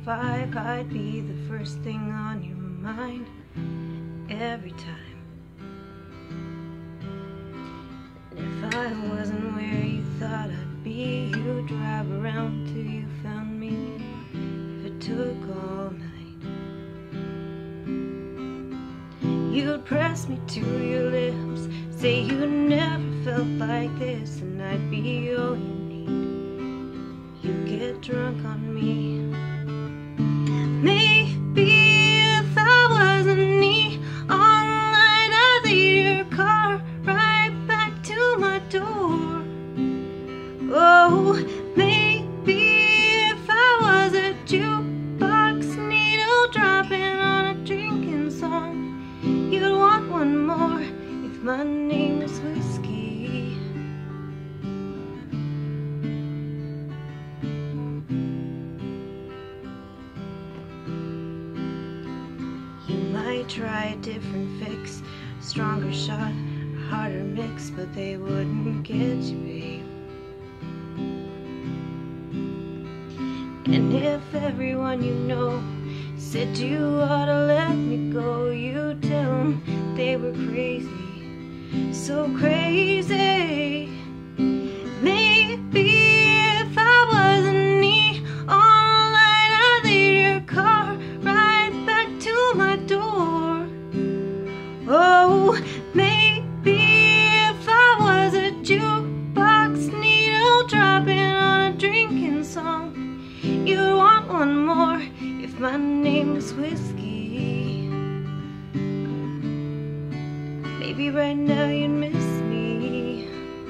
5, I'd be the first thing on your mind every time. And if I wasn't where you thought I'd be, you'd drive around till you found me, if it took all night. You'd press me to your lips, say you never felt like this, and I'd be all you need. You'd get drunk on me. Maybe if I wasn't neon light, I'd lead your car right back to my door. Oh, maybe if I was a jukebox needle dropping on a drinking song, you'd want one more if my name was whiskey. You might try a different fix, stronger shot, harder mix, but they wouldn't get you, babe. And if everyone you know said you ought to let me go, you tell them they were crazy, so crazy. Maybe if I wasn't neon light, I'd lead your car right back to my door. Oh, maybe if I was a jukebox needle dropping on a drinking song, you'd want one more if my name was whiskey. Maybe right now you'd miss me.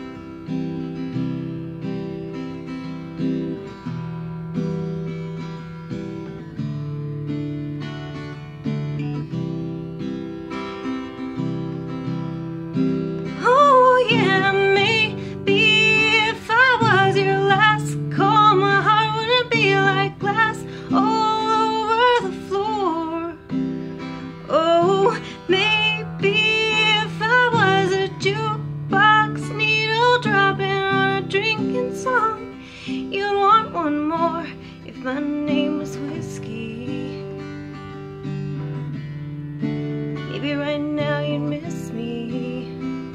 Oh yeah, maybe if I was your last call, my heart wouldn't be like glass all over the floor. Oh, maybe if I was a jukebox needle dropping on a drinking song, you'd want one more if my name was whiskey. Maybe right now you'd miss me.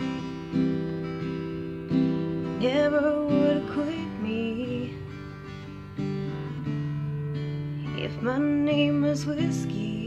Never would have quit me if my name was whiskey.